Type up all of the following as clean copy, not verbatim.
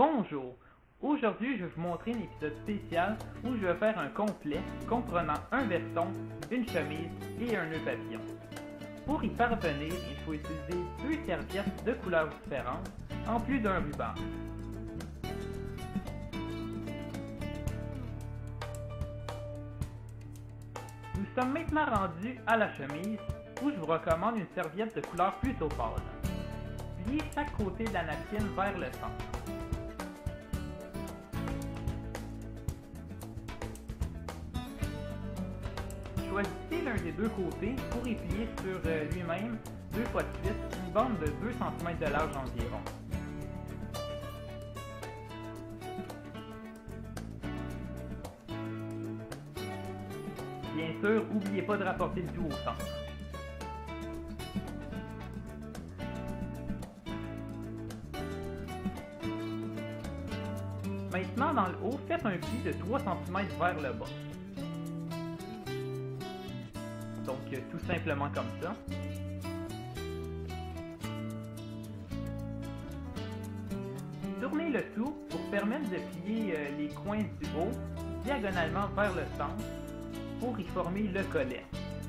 Bonjour! Aujourd'hui, je vais vous montrer un épisode spécial où je vais faire un complet comprenant un veston, une chemise et un nœud papillon. Pour y parvenir, il faut utiliser deux serviettes de couleurs différentes, en plus d'un ruban. Nous sommes maintenant rendus à la chemise, où je vous recommande une serviette de couleur plutôt pâle. Pliez chaque côté de la napkin vers le centre. Choisissez l'un des deux côtés pour y plier sur lui-même, deux fois de suite, une bande de 2 cm de large environ. Bien sûr, n'oubliez pas de rapporter le tout au centre. Maintenant, dans le haut, faites un pli de 3 cm vers le bas. Donc, tout simplement comme ça. Tournez le tout pour permettre de plier les coins du haut diagonalement vers le centre pour y former le collet.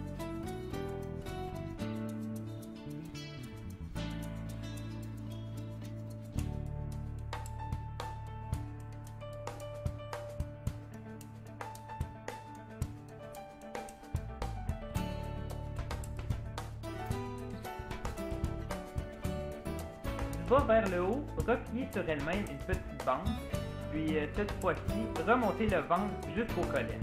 Du bas vers le haut, repliez sur elle-même une petite bande, puis cette fois-ci, remontez le ventre jusqu'au collet.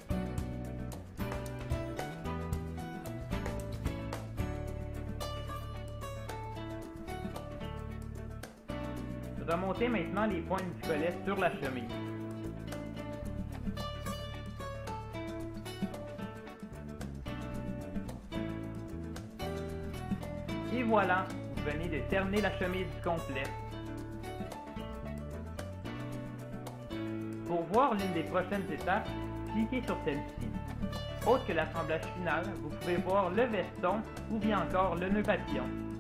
Remontez maintenant les pointes du collet sur la chemise. Et voilà, vous venez de terminer la chemise du complet. Pour voir l'une des prochaines étapes, cliquez sur celle-ci. Autre que l'assemblage final, vous pouvez voir le veston ou bien encore le nœud papillon.